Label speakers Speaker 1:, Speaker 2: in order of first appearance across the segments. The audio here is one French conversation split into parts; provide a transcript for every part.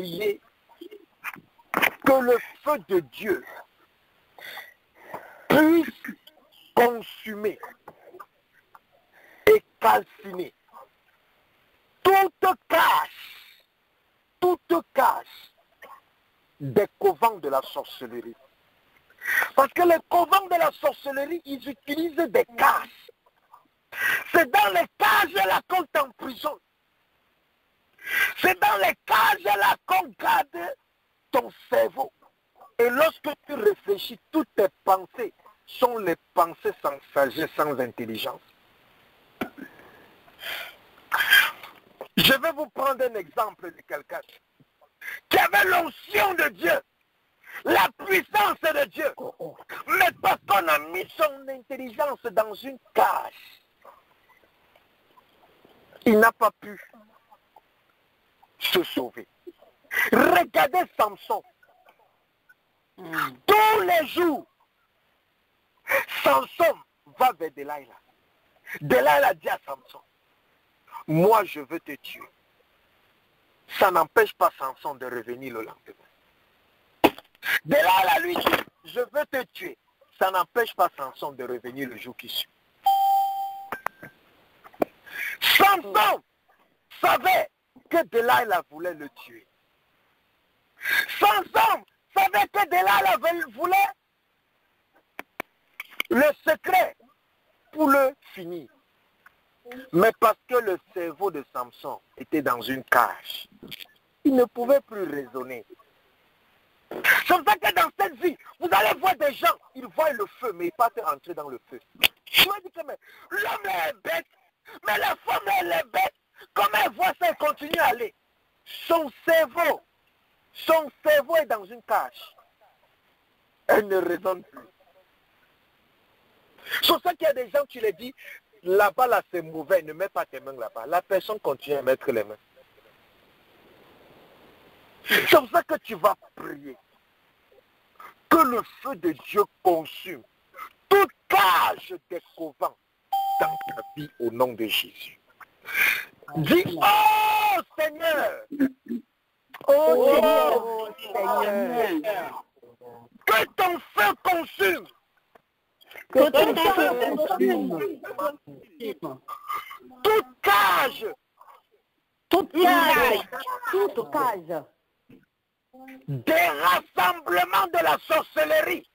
Speaker 1: prier que le feu de Dieu puisse consumer et calciner toute cache des covents de la sorcellerie. Parce que les covents de la sorcellerie, ils utilisent des cages. C'est dans les cages là qu'on t'emprisonne. C'est dans les cages là qu'on garde ton cerveau. Et lorsque tu réfléchis, toutes tes pensées sont les pensées sans sagesse, sans intelligence. Je vais vous prendre un exemple de quelqu'un qui avait l'onction de Dieu, la puissance de Dieu, mais parce qu'on a mis son intelligence dans une cage, il n'a pas pu se sauver. Regardez Samson. Tous les jours, Samson va vers Delilah. Delilah dit à Samson, moi je veux te tuer. Ça n'empêche pas Samson de revenir le lendemain. Delilah lui dit, je veux te tuer. Ça n'empêche pas Samson de revenir le jour qui suit. Samson savait que Delilah voulait le tuer. Samson savait que Delilah voulait le secret pour le finir. Mais parce que le cerveau de Samson était dans une cage, il ne pouvait plus raisonner. C'est pour ça que dans cette vie, vous allez voir des gens, ils voient le feu, mais ils partent entrer dans le feu. Je me dis que l'homme est bête, mais la femme elle est bête. Comment elle voit ça et continue à aller? Son cerveau est dans une cage. Elle ne raisonne plus. C'est pour ça qu'il y a des gens qui les disent, là-bas, là, c'est mauvais, ne mets pas tes mains là-bas. La personne continue à mettre les mains. C'est pour ça que tu vas prier. Que le feu de Dieu consume toute cage des covents dans ta vie au nom de Jésus. Dis, oh Seigneur!
Speaker 2: Oh Seigneur!
Speaker 1: Que ton feu consume!
Speaker 2: Que ton feu consume
Speaker 1: toute cage!
Speaker 2: Toute cage!
Speaker 1: Des rassemblements de la sorcellerie!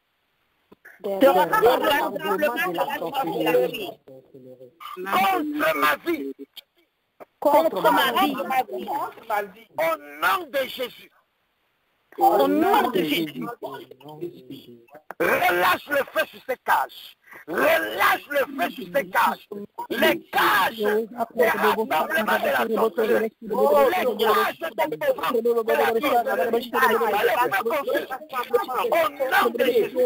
Speaker 1: Contre ma vie!
Speaker 2: Contre ma vie!
Speaker 1: Au nom de Jésus!
Speaker 2: Au nom de Jésus!
Speaker 1: Relâche le feu sur ces cages. Relâche le feu sur ces cages. Les cages des rassemblements de la sorcellerie. Les cages des pauvres. Au nom de Jésus.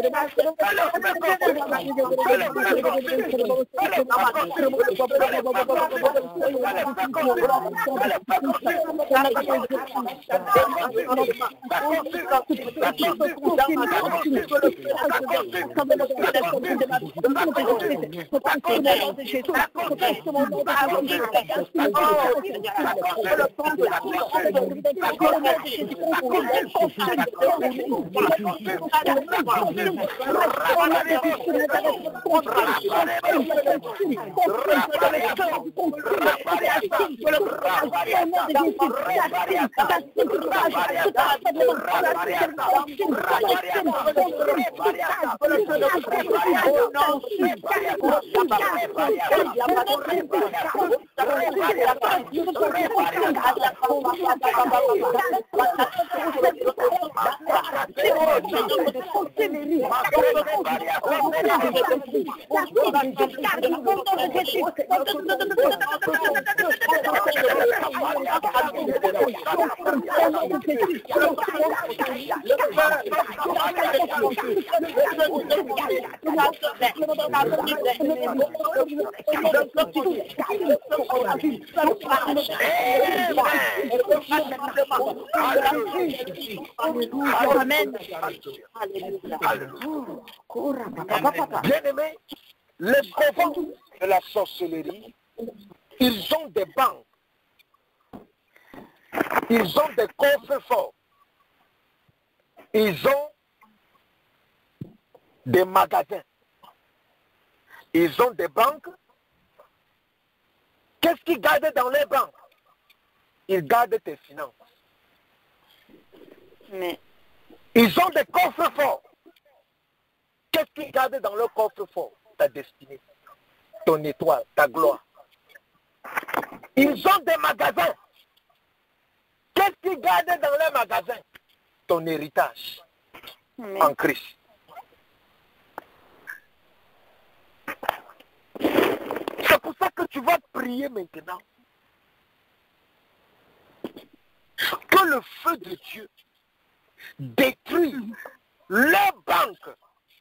Speaker 1: Bien-aimés, les couvents de la sorcellerie, ils ont des bancs, ils ont des coffres forts. Ils ont des magasins. Ils ont des banques. Qu'est-ce qu'ils gardent dans les banques? Ils gardent tes finances.
Speaker 2: Mais
Speaker 1: ils ont des coffres forts. Qu'est-ce qu'ils gardent dans leur coffre fort? Ta destinée, ton étoile, ta gloire. Ils ont des magasins. Qu'est-ce qu'ils gardent dans leurs magasins? Ton héritage en Christ. C'est pour ça que tu vas prier maintenant. Que le feu de Dieu détruit les banques.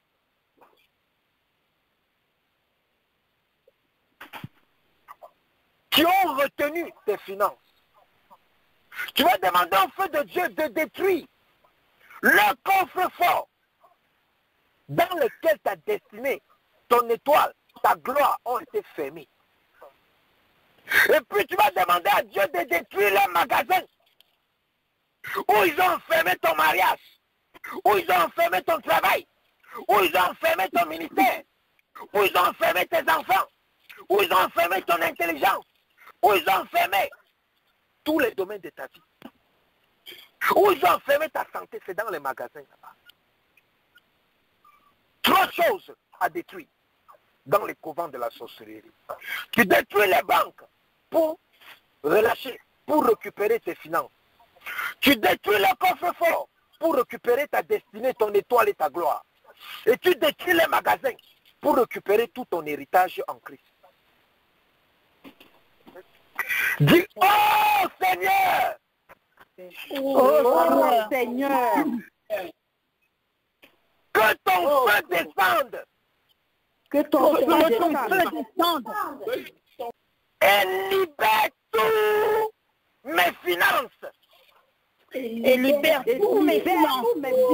Speaker 1: Qui ont retenu tes finances. Tu vas demander au feu de Dieu de détruire le coffre-fort dans lequel ta destinée, ton étoile, ta gloire ont été fermées. Et puis tu vas demander à Dieu de détruire les magasins où ils ont enfermé ton mariage, où ils ont enfermé ton travail, où ils ont enfermé ton ministère, où ils ont enfermé tes enfants, où ils ont enfermé ton intelligence, où ils ont enfermé tous les domaines de ta vie, où ils ont enfermé ta santé, c'est dans les magasins là-bas. Trois choses à détruire dans les couvents de la sorcellerie. Tu détruis les banques pour relâcher, pour récupérer tes finances. Tu détruis le coffre-fort pour récupérer ta destinée, ton étoile et ta gloire. Et tu détruis les magasins pour récupérer tout ton héritage en Christ. Dis, oh Seigneur!
Speaker 2: oh Seigneur,
Speaker 1: Que ton feu descende!
Speaker 2: que ton feu descende
Speaker 1: Et libère tous mes finances!
Speaker 2: et libère tous mes finances.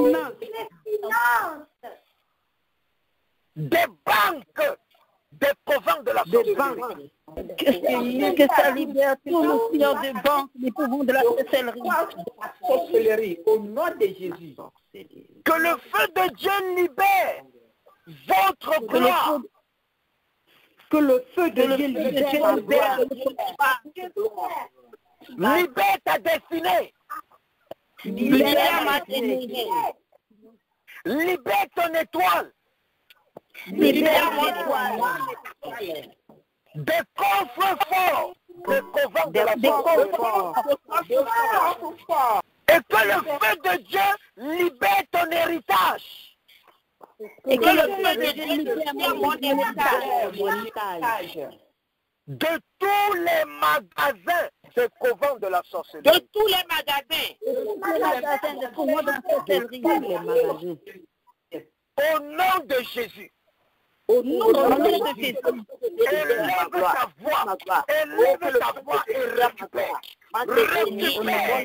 Speaker 1: Des banques, des couvents de la sorcellerie.
Speaker 2: Que ça libère tous nos clients de banque, les pouvoirs de la sorcellerie.
Speaker 3: Au nom de Jésus.
Speaker 1: Que le feu de Dieu libère votre gloire.
Speaker 2: Que le feu de Dieu libère.
Speaker 1: Libère ta destinée.
Speaker 2: Libère ma destinée.
Speaker 1: Libère ton étoile.
Speaker 2: Libère mon étoile.
Speaker 1: Des coffres forts. Des couvents de la sorcellerie. Et que le feu de Dieu libère ton héritage.
Speaker 2: Et que le feu de Dieu libère mon héritage.
Speaker 1: De tous les magasins de couvents de la sorcellerie.
Speaker 2: De tous les magasins. De pouvoirs de la sorcellerie.
Speaker 1: Au nom de Jésus.
Speaker 2: Au nom de Jésus.
Speaker 1: Élève ta voix. Élève ta voix et récupère. Récupère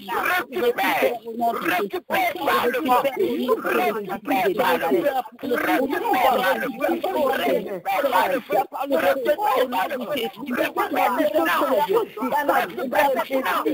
Speaker 1: par le vent. Récupère par le feu. Récupère par le feu. Récupère par le feu. Récupère par le feu. Récupère les finances. Récupère les finances.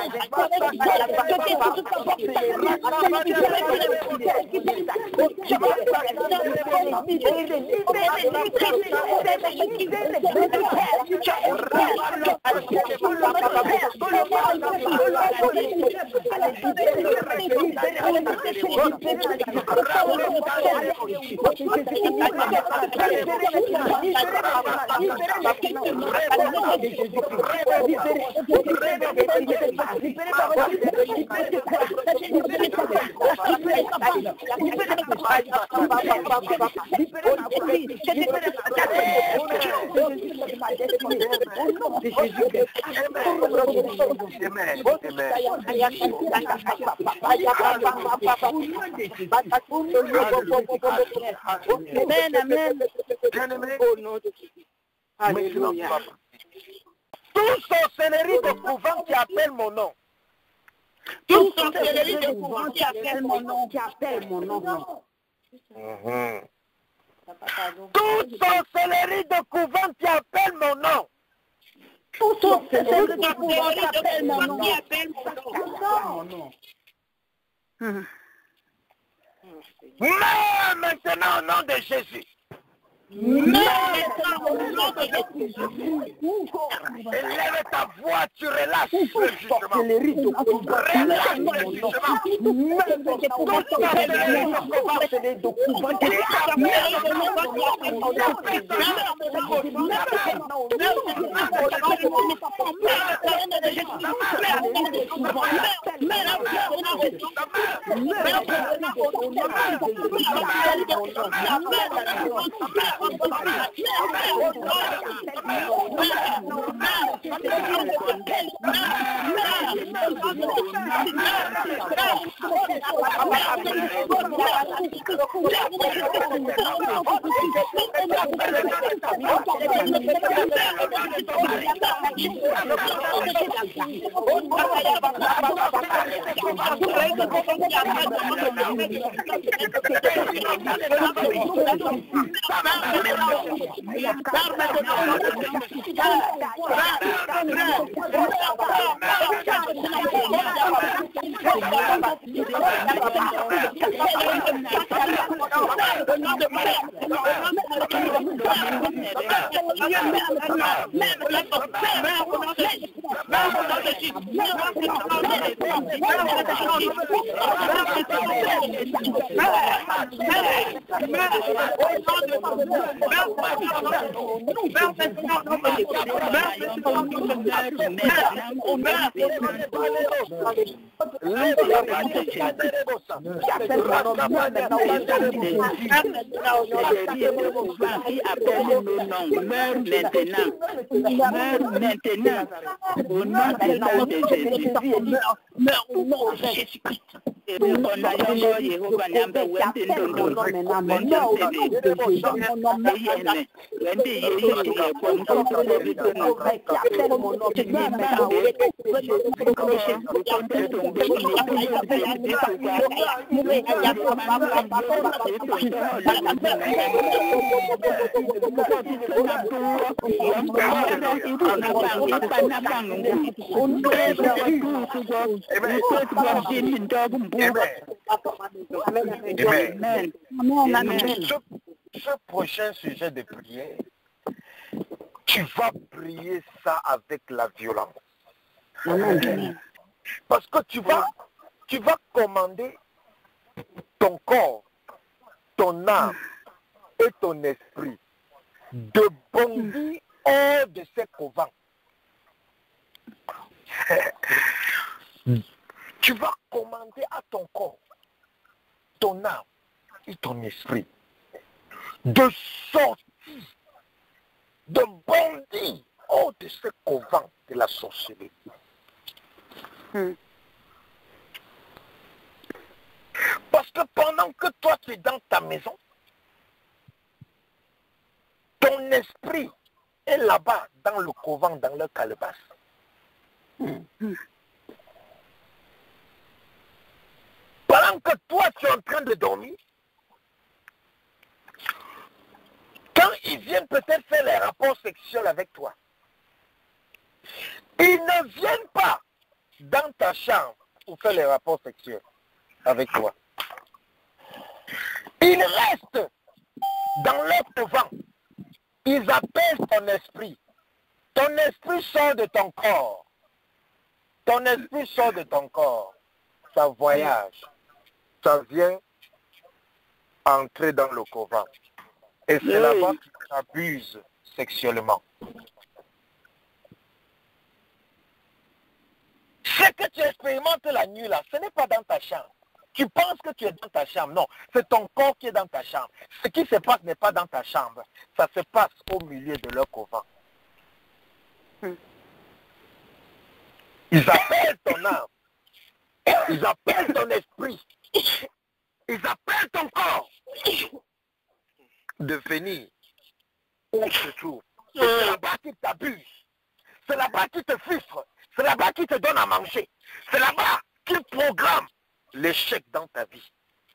Speaker 1: Tout sorcellerie de couvent qui appelle mon nom.
Speaker 2: Tout sorcellerie de couvent qui appelle mon nom.
Speaker 1: Toute sorcellerie de couvent qui appelle mon nom.
Speaker 2: Toute sorcellerie de couvent qui appelle mon nom.
Speaker 1: Mais maintenant au nom de Jésus. Élève ta voix, tu relâches le jugement. Relâche le jugement. Ce prochain sujet de prière, tu vas prier ça avec la violence. Parce que tu vas commander ton corps, ton âme et ton esprit de bondir hors de ces couvents. Tu vas commander à ton corps, ton âme et ton esprit de sortir, de bondir hors de ce couvent de la sorcellerie. Parce que pendant que toi tu es dans ta maison, ton esprit est là-bas dans le couvent, dans le calebasse. Pendant que toi tu es en train de dormir, quand ils viennent peut-être faire les rapports sexuels avec toi, ils ne viennent pas dans ta chambre pour faire les rapports sexuels avec toi. Ils restent dans leur couvent. Ils appellent ton esprit. Ton esprit sort de ton corps. Ton esprit sort de ton corps. Ça voyage. Ça vient entrer dans le couvent. Et c'est là-bas qu'ils abusent sexuellement. Ce que tu expérimentes la nuit là, ce n'est pas dans ta chambre. Tu penses que tu es dans ta chambre. Non, c'est ton corps qui est dans ta chambre. Ce qui se passe n'est pas dans ta chambre. Ça se passe au milieu de leur couvent. Ils appellent ton âme. Ils appellent ton esprit. Ils appellent ton corps de venir où tu te trouves. C'est là-bas qu'ils t'abusent. C'est là-bas qu'ils te filtrent. C'est là-bas qu'ils te donnent à manger. C'est là-bas qu'ils programment l'échec dans ta vie.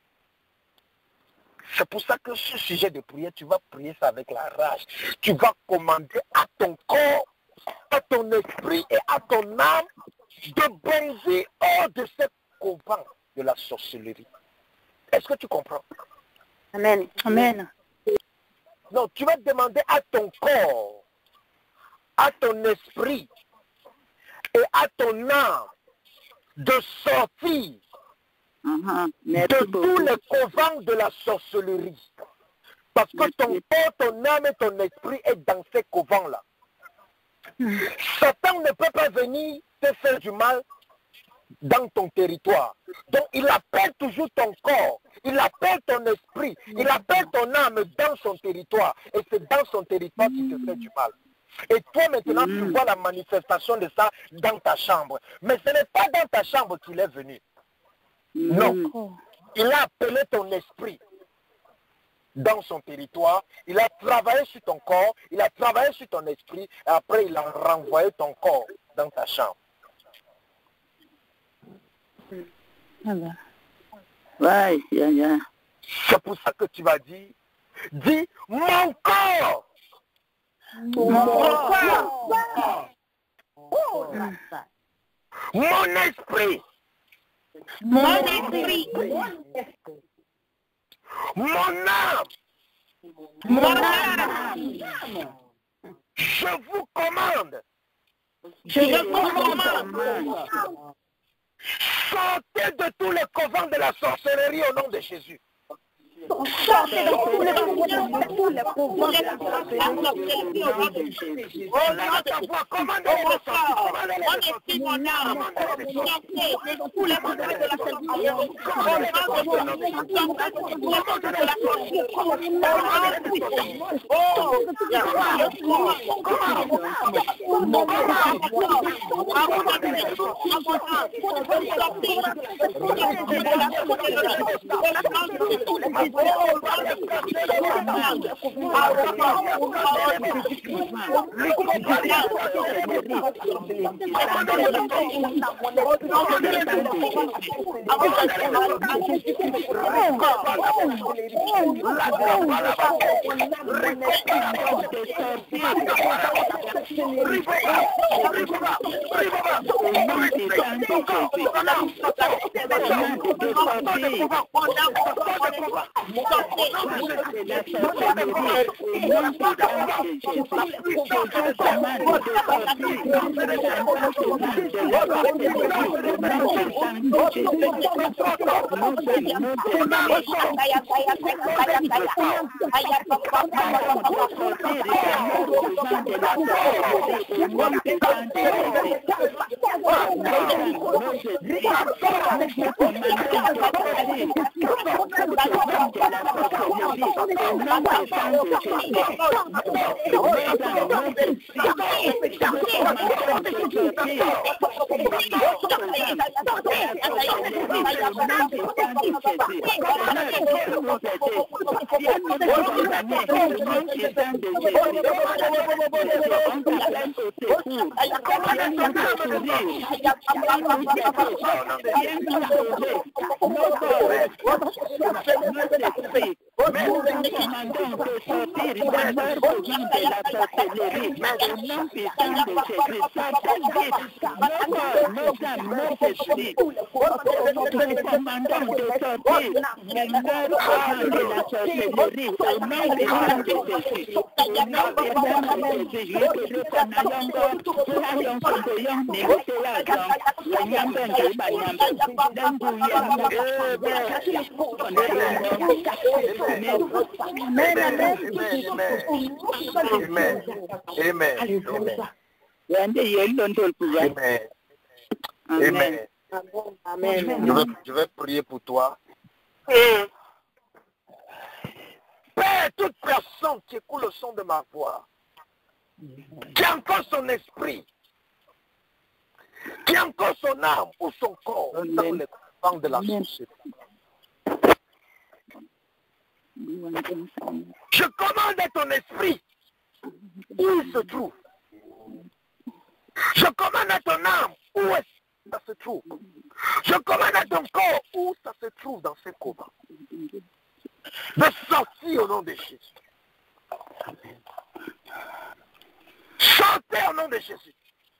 Speaker 1: C'est pour ça que ce sujet de prière, tu vas prier ça avec la rage. Tu vas commander à ton corps, à ton esprit et à ton âme de baiser hors de cette couvent de la sorcellerie. Est-ce que tu comprends?
Speaker 2: Amen. Amen.
Speaker 1: Non, tu vas demander à ton corps, à ton esprit et à ton âme de sortir de tous les covents de la sorcellerie. Parce que ton corps, ton âme et ton esprit est dans ces covents-là. Satan ne peut pas venir te faire du mal dans ton territoire. Donc il appelle toujours ton corps, il appelle ton esprit, il appelle ton âme dans son territoire. Et c'est dans son territoire qu'il te fait du mal. Et toi maintenant tu vois la manifestation de ça dans ta chambre. Mais ce n'est pas dans ta chambre qu'il est venu. Non. Il a appelé ton esprit dans son territoire, il a travaillé sur ton corps, il a travaillé sur ton esprit, et après il a renvoyé ton corps dans ta chambre.
Speaker 3: Ouais, yeah.
Speaker 1: C'est pour ça que tu vas dire, dis mon corps.
Speaker 2: Mon corps.
Speaker 1: Mon esprit.
Speaker 2: Mon esprit.
Speaker 1: Mon âme.
Speaker 2: Mon âme.
Speaker 1: Je vous commande.
Speaker 2: Je vous commande.
Speaker 1: Sortez de tous les covents de la sorcellerie au nom de Jésus.
Speaker 2: Sortez de tous les covents de la sorcellerie au nom de Jésus.
Speaker 1: Oh, lève ta voix, commandez de sortir.
Speaker 2: Mon esprit, mon âme, sortez de tous les covents de la sorcellerie.
Speaker 3: Nous commandons de sortir dans leur couvent de la sorcellerie. Au nom puissant de Jésus, sortez vite. Nos corps, nos âmes, nos esprits. Nous commandons de sortir dans leur couvent de la sorcellerie. Au nom puissant de Jésus. Au nom puissant de Jésus.
Speaker 1: Amen. Je vais prier pour toi. Père, toute personne qui écoute le son de ma voix, qui a encore son esprit, qui a encore son âme ou son corps dans les couvents de la société. Je commande à ton esprit où il se trouve. Je commande à ton âme où ça se trouve. Je commande à ton corps où ça se trouve dans ces couvents. De sortir au nom de Jésus. Sortez au nom de Jésus.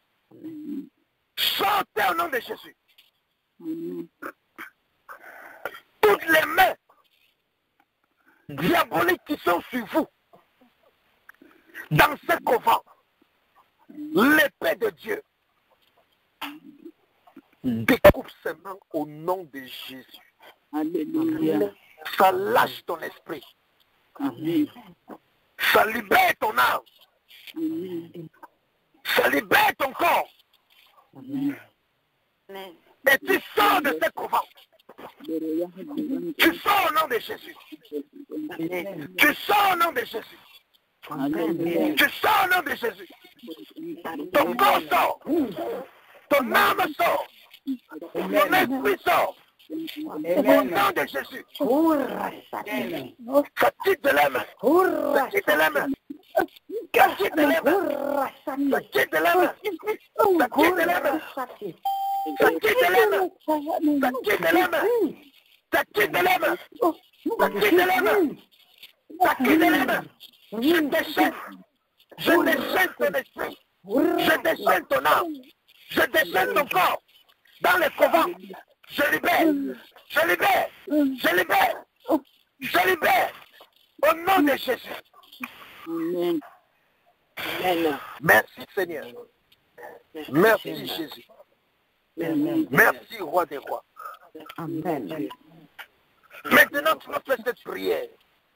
Speaker 1: Sortez au nom de Jésus. Toutes les mains diaboliques qui sont sur vous, dans ce couvent, l'épée de Dieu découpe ses mains au nom de Jésus.
Speaker 3: Alléluia.
Speaker 1: Ça lâche ton esprit. Ça libère ton âme. Ça libère ton corps. Et tu sors de ce couvent. Tu sors au nom de Jésus. Tu sors au nom de Jésus. Tu sors au nom de Jésus. Ton corps sort. Ton âme sort. Ton esprit sort. Au nom de Jésus. Ça quitte de la main. Ça quitte de la main. Ça quitte de la main. Ça quitte de la main. Ça quitte de la main. Ça quitte de la main. Ça quitte de la main. Ça quitte de la main. Ça quitte de la main. Ça quitte de la main. Je déchaîne. Je déchaîne ton esprit. Je déchaîne ton âme. Je déchaîne ton corps. Dans les couvents. Je libère. Je libère. Je libère. Je libère. Au nom de Jésus. Merci Seigneur. Merci Jésus. Merci Roi des Rois.
Speaker 2: Amen.
Speaker 1: Maintenant tu vas faire cette prière.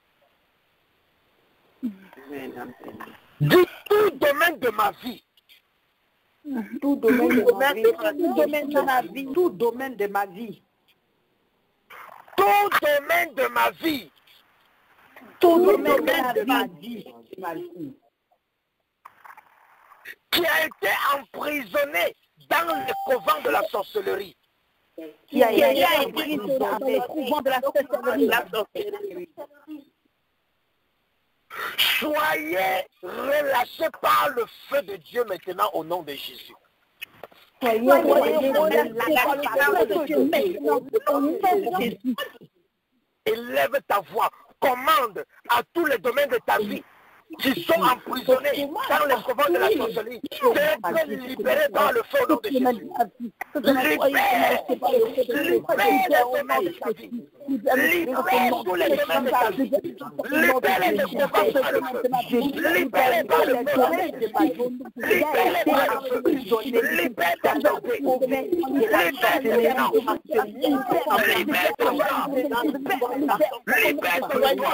Speaker 1: Dis tout domaine de ma vie.
Speaker 2: Tout domaine de ma vie. Tout domaine de ma vie.
Speaker 1: Tout domaine de ma vie.
Speaker 2: Tout domaine de ma vie.
Speaker 1: Qui a été emprisonné dans le couvent de la sorcellerie.
Speaker 2: Qui a été emprisonné dans le couvent de la sorcellerie.
Speaker 1: Soyez relâchés par le feu de Dieu maintenant au nom de Jésus. Élève ta voix, commande à tous les domaines de ta vie qui sont emprisonnés dans les couvents de la sorcellerie d'être libérés par le feu au nom de Jésus. Libère les domaines de ta vie. Libère tous les domaines de ta vie. Libère les couvents par le feu. Libère par le feu. Libère par le feu. Libère ta santé. Libère tes finances. Libère ton corps. Libère ton espoir.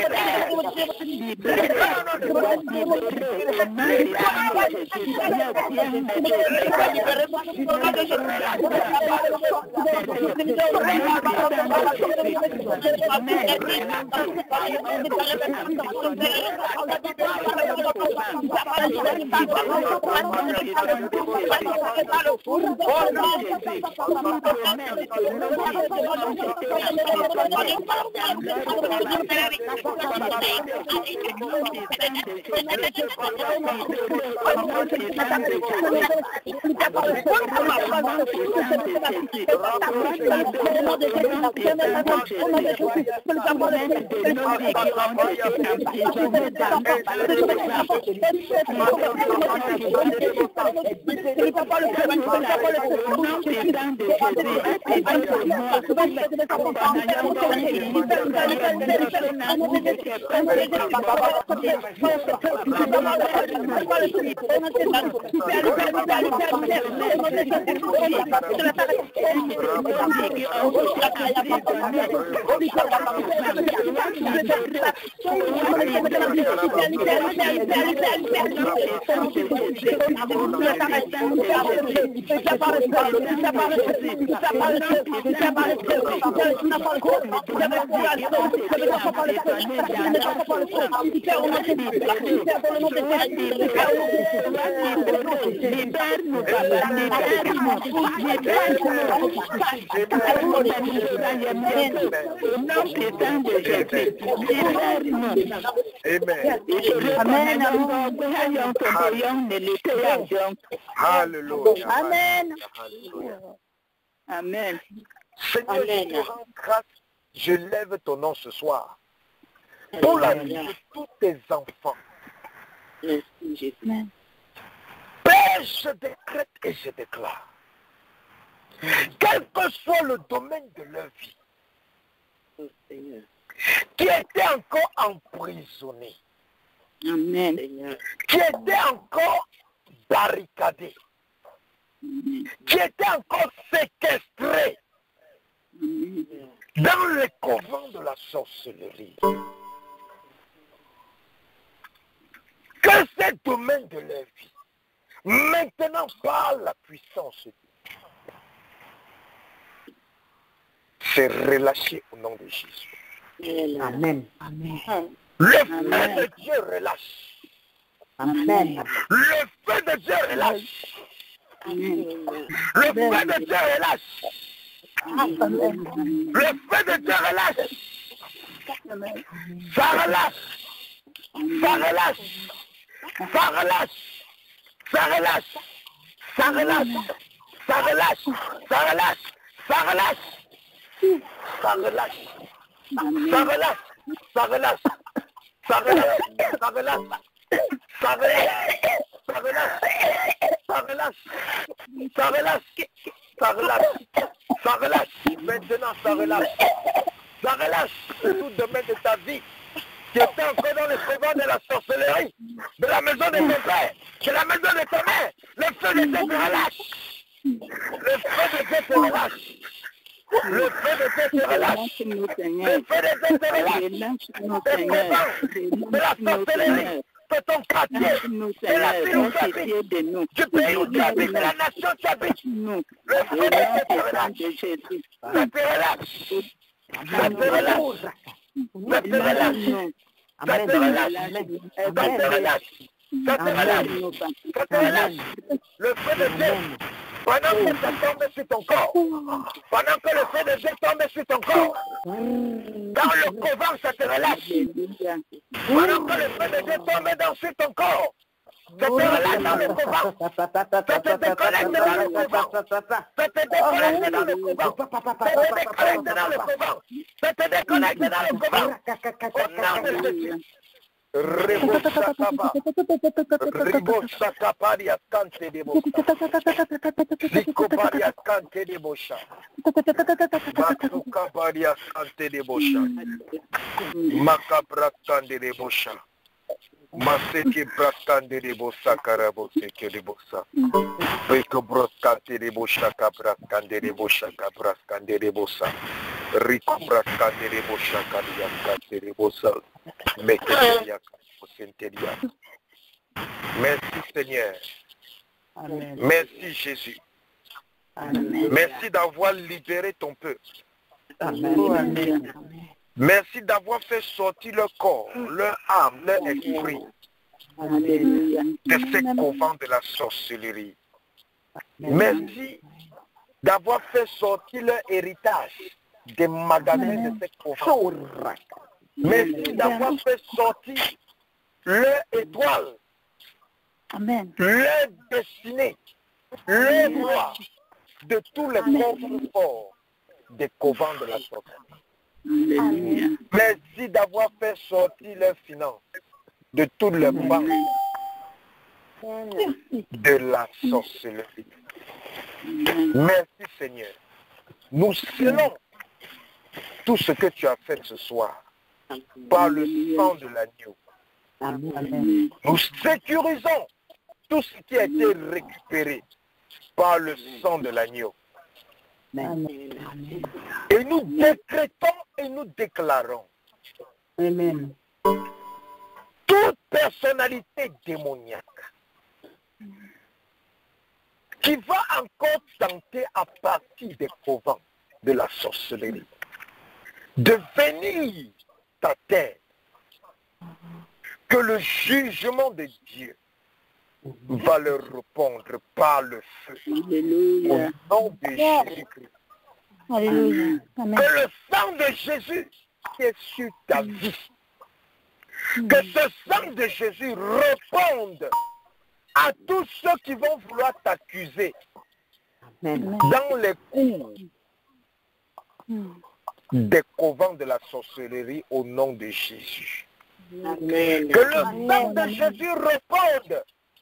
Speaker 1: Alléluia.
Speaker 2: Amen.
Speaker 3: Amen.
Speaker 1: Seigneur, je te rends grâce, je lève ton nom ce soir pour la vie de tous tes enfants. Père, je décrète et je déclare, quel que soit le domaine de leur vie, qui était encore emprisonné,
Speaker 3: Amen.
Speaker 1: qui était encore barricadé, qui était encore séquestré dans les couvents de la sorcellerie. Que ces domaines de leur vie, maintenant par la puissance de Dieu, c'est relâché au nom de Jésus.
Speaker 2: Amen. Amen.
Speaker 1: Le feu de Dieu relâche.
Speaker 2: Amen.
Speaker 1: Le feu de Dieu relâche. Le feu de Dieu relâche. Le feu de Dieu relâche. Ça relâche. Ça relâche. Ça relâche. Ça relâche. Ça relâche. Ça relâche. Ça relâche. Ça relâche. Ça relâche. Ça relâche. Ça relâche. Ça relâche. Ça relâche. Ça relâche. Ça relâche. Ça relâche. Ça relâche. Ça relâche. Ça relâche. Maintenant, ça relâche. Ça relâche tout domaine de ta vie qui était encore dans le couvent de la sorcellerie, de la maison de ton père, de la maison de ta mère. Le feu de Dieu te relâche. Le feu de Dieu te relâche. Le feu de Dieu te relâche. Le feu de Dieu te relâche. Tes couvents de la sorcellerie, de ton quartier, de la ville où tu habites, du pays où tu habites, de la nation où tu habites. Le feu de Dieu te relâche. Ça te relâche. Ça te relâche. Ça te relâche. Ça te relâche. Ça te relâche. Ça te relâche. Ça te relâche. Le feu de Dieu, pendant que ça tombe sur ton corps, pendant que le feu de Dieu tombe sur ton corps, dans le couvent, ça te relâche. Pendant que le feu de Dieu tombe sur ton corps, ça te relâche dans le couvent. Ça te déconnecte dans le couvent. Ça te déconnecte dans le couvent. Ça te déconnecte dans le couvent. Ça te déconnecte dans le couvent. Au nom de Jésus. Rebo Sakaba. Rebo Sakaparia Kante de Bosa. Zikoparia Kante de Bosha. Masukaparia Kante de Bosha. Makabra Kante de Bosha. Maseki Brakande de Bosa Karaboseke de Bosa. Beko Broskante de Bosha Kabrakande de Bosha Kabraskande de Bosa. Merci Seigneur.
Speaker 3: Amen.
Speaker 1: Merci Jésus.
Speaker 3: Amen.
Speaker 1: Merci d'avoir libéré ton peuple.
Speaker 3: Amen.
Speaker 1: Merci d'avoir fait sortir leur corps, leur âme, leur esprit
Speaker 3: Alléluia.
Speaker 1: de ces couvents de la sorcellerie. Merci d'avoir fait sortir leur héritage des magasins de ces couvents. Merci d'avoir fait sortir leur étoile,
Speaker 2: Amen.
Speaker 1: leur destinée, leur voix de tous les coffres forts des couvents de la sorcellerie.
Speaker 3: Alléluia.
Speaker 1: Merci d'avoir fait sortir leurs finances de tous les bancs de la sorcellerie. Merci Seigneur. Nous scellons tout ce que tu as fait ce soir par le sang de l'agneau.
Speaker 3: Amen.
Speaker 1: Nous sécurisons tout ce qui a été récupéré par le sang de l'agneau. Et nous décrétons et nous déclarons
Speaker 3: Amen.
Speaker 1: toute personnalité démoniaque qui va encore tenter à partir des couvents de la sorcellerie de venir ta terre, que le jugement de Dieu va leur répondre par le feu
Speaker 3: Alléluia.
Speaker 1: au nom de Jésus-Christ.
Speaker 2: Alléluia. Amen.
Speaker 1: Que le sang de Jésus qui est sur ta vie, que ce sang de Jésus réponde à tous ceux qui vont vouloir t'accuser dans les cours des couvents de la sorcellerie au nom de Jésus.
Speaker 3: Amen.
Speaker 1: Que le sang de Jésus réponde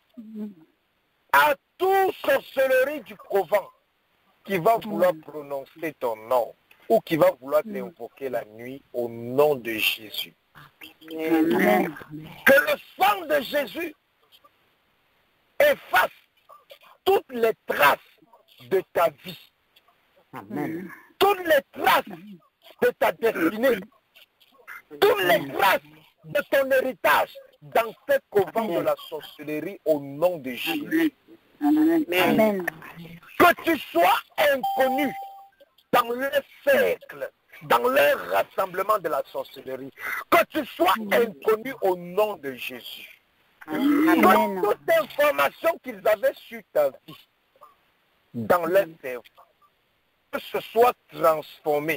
Speaker 1: à toute sorcellerie du couvent qui va vouloir prononcer ton nom ou qui va vouloir t'invoquer la nuit au nom de Jésus.
Speaker 3: Amen.
Speaker 1: Que le sang de Jésus efface toutes les traces de ta vie,
Speaker 3: Amen.
Speaker 1: toutes les traces de ta destinée, toutes les traces de ton héritage dans ce couvent de la sorcellerie au nom de Jésus.
Speaker 3: Amen.
Speaker 2: Amen.
Speaker 1: Que tu sois inconnu dans le cercle, dans leur rassemblement de la sorcellerie. Que tu sois inconnu au nom de Jésus.
Speaker 2: Amen.
Speaker 1: Que toute information qu'ils avaient sur ta vie, dans leur cerveau, que ce soit transformé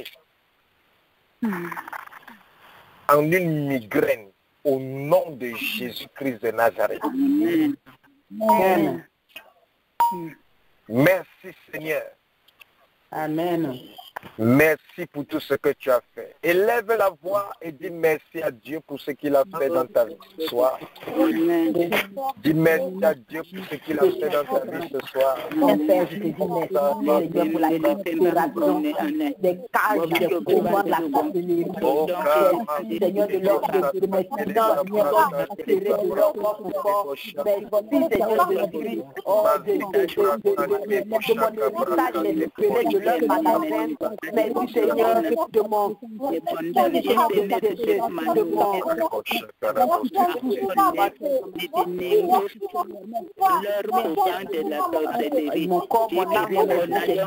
Speaker 1: en une migraine au nom de Jésus-Christ de Nazareth.
Speaker 3: Amen.
Speaker 1: Merci Seigneur.
Speaker 3: Amen.
Speaker 1: Merci pour tout ce que tu as fait. Élève la voix et dis merci à Dieu pour ce qu'il a fait dans ta vie ce soir.
Speaker 3: Amen.
Speaker 1: Dis merci à Dieu pour ce qu'il a fait dans ta vie ce soir.
Speaker 2: Père, je te dis merci, Seigneur, pour la libération des cages, des couvents de la sorcellerie. Merci, Seigneur, de leur de mes finances, de leur propre corps. Merci, Seigneur, de l'esprit, de mon héritage, de l'esprit de leur magasin. Merci, Seigneur, de mon mon corps, mon âme, mon esprit,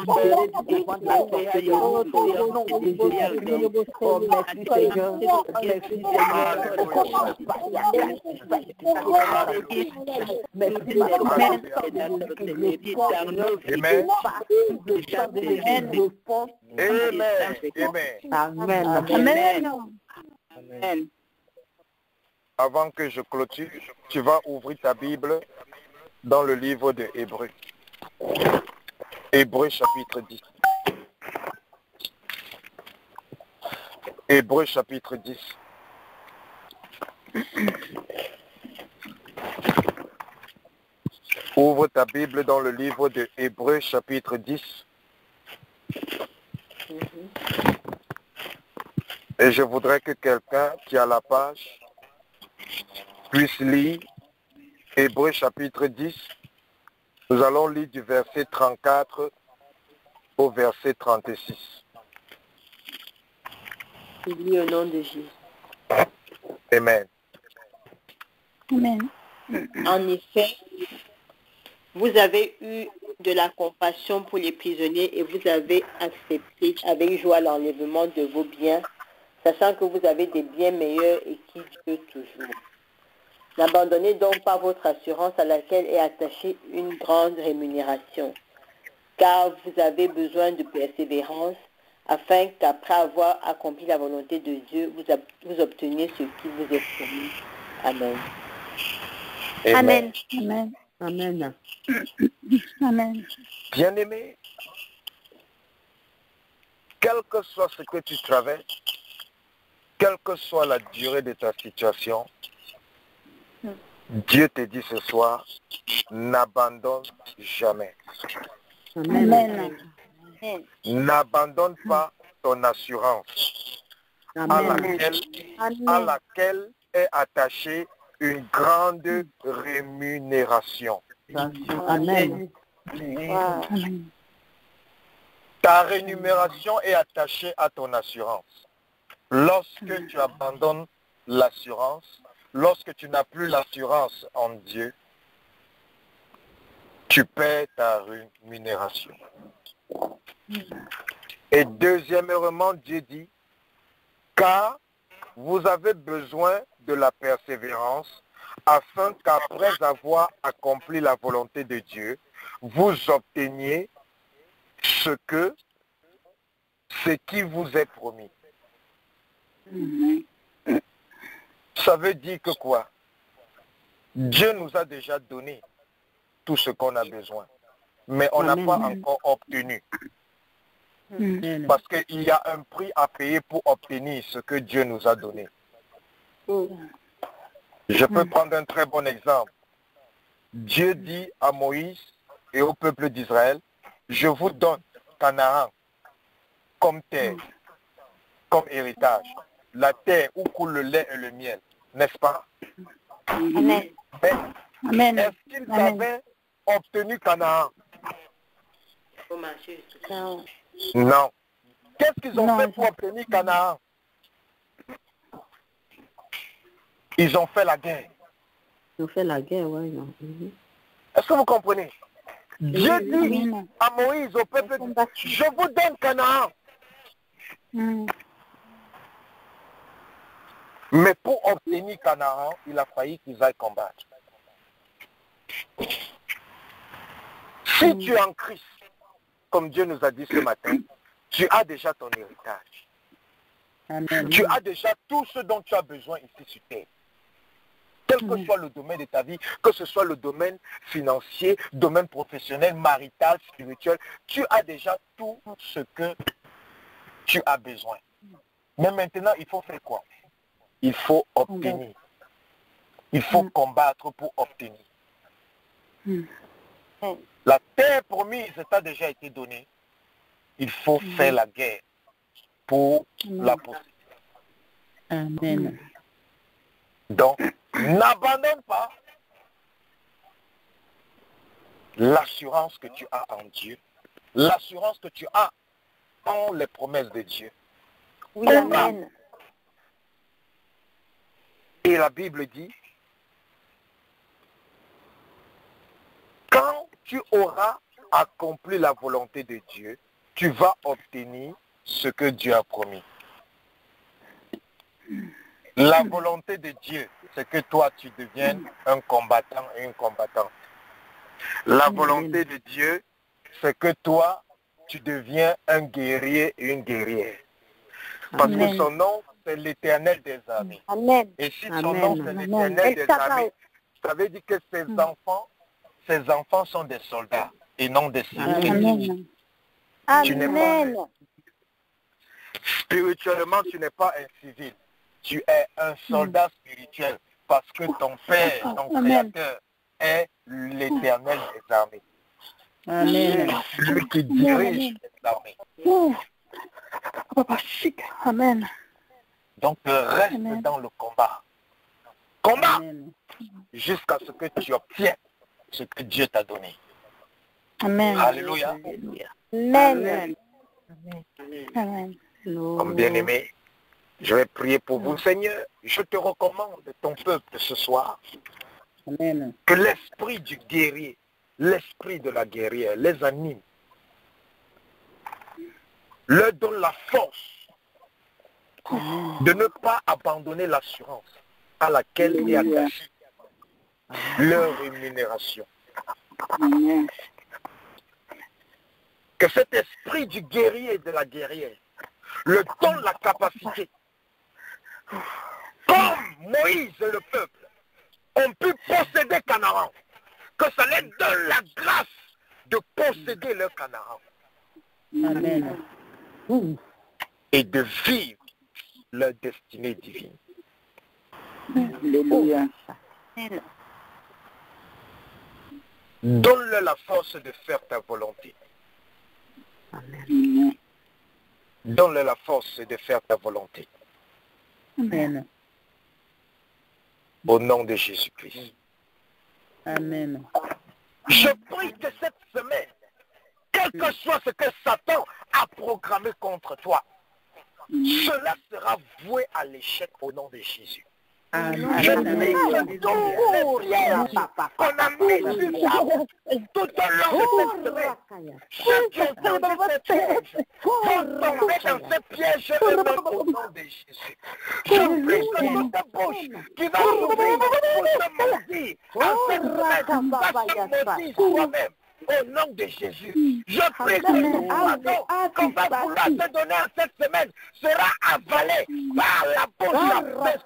Speaker 1: Amen.
Speaker 2: Amen.
Speaker 3: Amen.
Speaker 1: Avant que je clôture, tu vas ouvrir ta Bible dans le livre de Hébreux. Hébreux chapitre 10. Hébreux chapitre 10. Ouvre ta Bible dans le livre de Hébreux chapitre 10. Et je voudrais que quelqu'un qui a la page puisse lire Hébreux chapitre 10. Nous allons lire du verset 34 au verset 36.
Speaker 2: Oui, au nom de Jésus.
Speaker 1: Amen.
Speaker 4: Amen.
Speaker 2: En effet, vous avez eu de la compassion pour les prisonniers et vous avez accepté avec joie l'enlèvement de vos biens, sachant que vous avez des biens meilleurs et qui durent toujours. N'abandonnez donc pas votre assurance à laquelle est attachée une grande rémunération, car vous avez besoin de persévérance, afin qu'après avoir accompli la volonté de Dieu, vous obteniez ce qui vous est promis. Amen.
Speaker 4: Amen. Amen.
Speaker 2: Amen.
Speaker 4: Amen.
Speaker 1: Bien-aimé, quel que soit ce que tu traverses, quelle que soit la durée de ta situation, Dieu te dit ce soir, n'abandonne jamais.
Speaker 4: Amen.
Speaker 1: N'abandonne pas ton assurance à laquelle est attachée une grande rémunération.
Speaker 2: Amen.
Speaker 1: Ta rémunération est attachée à ton assurance. Lorsque tu abandonnes l'assurance, lorsque tu n'as plus l'assurance en Dieu, tu perds ta rémunération. Et deuxièmement, Dieu dit, car vous avez besoin de la persévérance afin qu'après avoir accompli la volonté de Dieu, vous obteniez ce qui vous est promis. Ça veut dire que quoi? Dieu nous a déjà donné tout ce qu'on a besoin, mais on n'a pas encore obtenu. Parce qu'il y a un prix à payer pour obtenir ce que Dieu nous a donné. Je peux prendre un très bon exemple. Dieu dit à Moïse et au peuple d'Israël, je vous donne Canaan comme terre, comme héritage. La terre où coule le lait et le miel, n'est-ce pas?
Speaker 4: Amen.
Speaker 1: Mais est-ce qu'ils avaient obtenu Canaan? Non. Qu'est-ce qu'ils ont fait pour obtenir Canaan? Ils ont fait la guerre.
Speaker 2: Ils ont fait la guerre, oui.
Speaker 1: Est-ce que vous comprenez? Dieu dit à Moïse, au peuple, je vous donne Canaan. Mais pour obtenir Canaan, il a fallu qu'ils aillent combattre. Si tu es en Christ, comme Dieu nous a dit ce matin, tu as déjà ton héritage.
Speaker 4: Amen.
Speaker 1: Tu as déjà tout ce dont tu as besoin ici sur terre. Quel que soit le domaine de ta vie, que ce soit le domaine financier, domaine professionnel, marital, spirituel, tu as déjà tout ce que tu as besoin. Mais maintenant, il faut faire quoi? Il faut obtenir. Il faut combattre pour obtenir. La terre promise t'a déjà été donnée. Il faut faire la guerre pour la posséder.
Speaker 4: Amen.
Speaker 1: Donc, n'abandonne pas l'assurance que tu as en Dieu, l'assurance que tu as en les promesses de Dieu.
Speaker 4: Oui, amen.
Speaker 1: Et la Bible dit, quand tu auras accompli la volonté de Dieu, tu vas obtenir ce que Dieu a promis. La volonté de Dieu, c'est que toi, tu deviennes un combattant et une combattante. La volonté de Dieu, c'est que toi, tu deviens un guerrier et une guerrière. Parce que son nom, c'est l'Éternel des armées.
Speaker 4: Amen.
Speaker 1: Et si son nom, c'est l'Éternel des armées, ça veut dire que ses enfants sont des soldats et non des civils.
Speaker 4: Amen.
Speaker 1: Spirituellement, tu n'es pas un civil. Tu es un soldat spirituel parce que ton Père, ton Créateur, est l'Éternel des armées.
Speaker 4: Amen.
Speaker 1: Celui qui dirige les armées.
Speaker 4: Amen.
Speaker 1: Donc reste dans le combat. Combat jusqu'à ce que tu obtiennes ce que Dieu t'a donné.
Speaker 4: Amen.
Speaker 1: Alléluia.
Speaker 4: Amen. Amen.
Speaker 1: Comme bien-aimé, Je vais prier pour vous, Seigneur. Je te recommande ton peuple ce soir.
Speaker 3: Amen.
Speaker 1: Que l'esprit du guerrier, l'esprit de la guerrière les anime. Leur donne la force de ne pas abandonner l'assurance à laquelle est attachée leur rémunération.
Speaker 3: Amen.
Speaker 1: Que cet esprit du guerrier et de la guerrière leur donne la capacité, comme Moïse et le peuple ont pu posséder Canaan, que ça leur donne la grâce de posséder leur Canaan.
Speaker 3: Amen.
Speaker 1: Et de vivre leur destinée divine.
Speaker 3: Alléluia.
Speaker 1: Donne-leur la force de faire ta volonté.
Speaker 3: Amen.
Speaker 1: Donne-leur la force de faire ta volonté.
Speaker 3: Amen.
Speaker 1: Au nom de Jésus-Christ.
Speaker 3: Amen.
Speaker 1: Je prie que cette semaine, quel que soit ce que Satan a programmé contre toi, cela sera voué à l'échec au nom de Jésus. Je prie que toutes les prières qu'on a mises sur table tout au long de cette semaine, ceux qui ont tendu ces pièges vont tomber dans ces pièges eux-mêmes au nom de Jésus. Je prie que toute bouche qui va s'ouvrir pour te maudire en cette semaine va se maudire soi-même. Au nom de Jésus, je prie que tout poison qu'on va vouloir te donner en cette semaine sera avalé par la bouche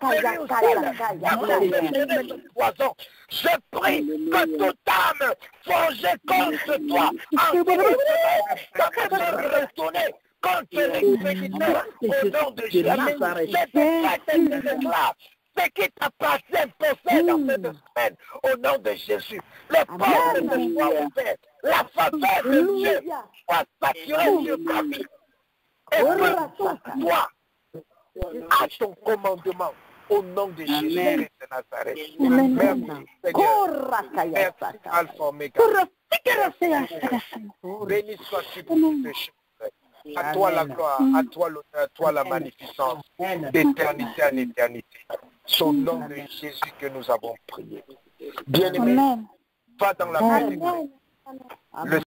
Speaker 1: de ce poison. Je prie que toute âme forgée contre toi en cette semaine va se retourner contre les créditeurs au nom de Jésus. Je déclare ce qui t'appartient possède dans cette semaine au nom de Jésus. Les portes de soient ouvertes. La faveur de Dieu soit saturée sur ta vie. Et que tout toi à ton commandement au nom de Jésus de Nazareth. Merci Seigneur. Merci Alpha Omega. Béni sois-tu pour toutes ces choses. À toi la gloire, à toi l'honneur, à toi la magnificence, d'éternité en éternité. C'est au nom de Jésus que nous avons prié. Bien-aimé, va dans la paix de Dieu. Le